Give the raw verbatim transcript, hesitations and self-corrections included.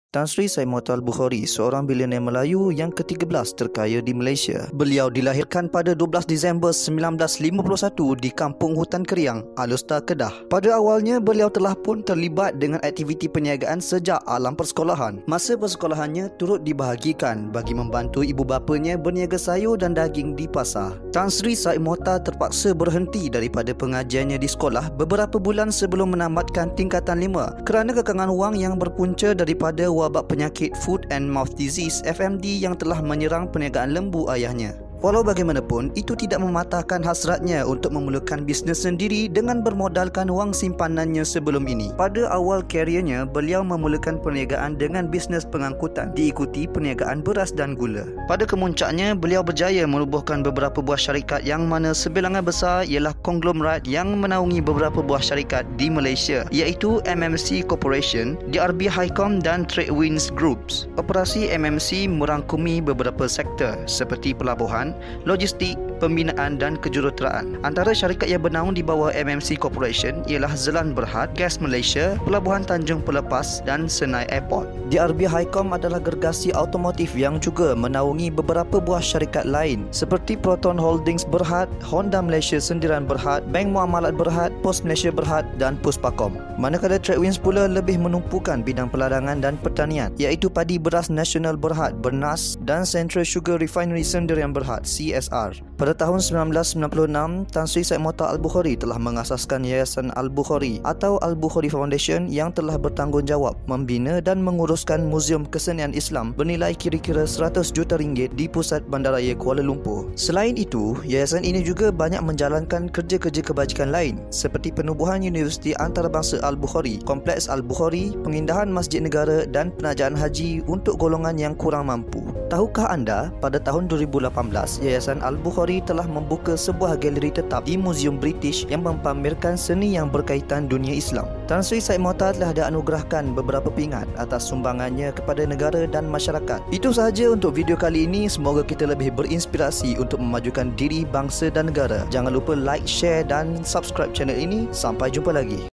Tan Sri Said Mohtar Al-Bukhari, seorang bilioner Melayu yang ke tiga belas terkaya di Malaysia. Beliau dilahirkan pada dua belas Disember sembilan belas lima puluh satu di Kampung Hutan Keriang, Alustar, Kedah. Pada awalnya, beliau telah pun terlibat dengan aktiviti perniagaan sejak alam persekolahan. Masa persekolahannya turut dibahagikan bagi membantu ibu bapanya berniaga sayur dan daging di pasar. Tan Sri Said Mohtar terpaksa berhenti daripada pengajiannya di sekolah beberapa bulan sebelum menamatkan tingkatan lima kerana kekangan wang yang berpunca daripada wabak penyakit Foot and Mouth Disease F M D yang telah menyerang perniagaan lembu ayahnya. Walau bagaimanapun, itu tidak mematahkan hasratnya untuk memulakan bisnes sendiri dengan bermodalkan wang simpanannya sebelum ini. Pada awal kariernya, beliau memulakan perniagaan dengan bisnes pengangkutan, diikuti perniagaan beras dan gula. Pada kemuncaknya, beliau berjaya menubuhkan beberapa buah syarikat yang mana sebilangan besar ialah konglomerat yang menaungi beberapa buah syarikat di Malaysia, iaitu M M C Corporation, D R B Highcom dan Tradewinds Groups. Operasi M M C merangkumi beberapa sektor seperti pelabuhan, logistik, pembinaan dan kejuruteraan. Antara syarikat yang bernaung di bawah M M C Corporation ialah Zelan Berhad, Gas Malaysia, Pelabuhan Tanjung Pelepas dan Senai Airport. D R B Highcom adalah gergasi automotif yang juga menaungi beberapa buah syarikat lain seperti Proton Holdings Berhad, Honda Malaysia Sendiran Berhad, Bank Muamalat Berhad, Pos Malaysia Berhad dan Puspakom. Manakala Tradewinds pula lebih menumpukan bidang peladangan dan pertanian, iaitu Padi Beras Nasional Berhad, Bernas dan Central Sugar Refinery Sendirian Berhad, C S R. Pada tahun sembilan belas sembilan puluh enam, Tan Sri Said Mohtar Al-Bukhari telah mengasaskan Yayasan Al-Bukhari atau Al-Bukhari Foundation yang telah bertanggungjawab membina dan menguruskan Muzium Kesenian Islam bernilai kira-kira seratus juta ringgit di pusat bandaraya Kuala Lumpur. Selain itu, yayasan ini juga banyak menjalankan kerja-kerja kebajikan lain seperti penubuhan Universiti Antarabangsa Al-Bukhari, Kompleks Al-Bukhari, pengindahan Masjid Negara dan penajaan haji untuk golongan yang kurang mampu. Tahukah anda, pada tahun dua ribu lapan belas, Yayasan Al-Bukhari telah membuka sebuah galeri tetap di Muzium British yang mempamerkan seni yang berkaitan dunia Islam. Tan Sri Said Mohtar telah dianugerahkan beberapa pingat atas sumbangannya kepada negara dan masyarakat. Itu sahaja untuk video kali ini. Semoga kita lebih berinspirasi untuk memajukan diri bangsa dan negara. Jangan lupa like, share dan subscribe channel ini. Sampai jumpa lagi.